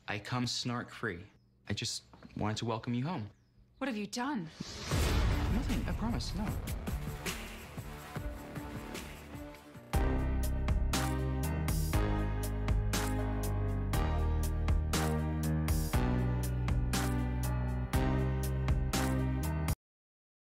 I come snark-free. I just wanted to welcome you home. What have you done? Nothing, I promise, no.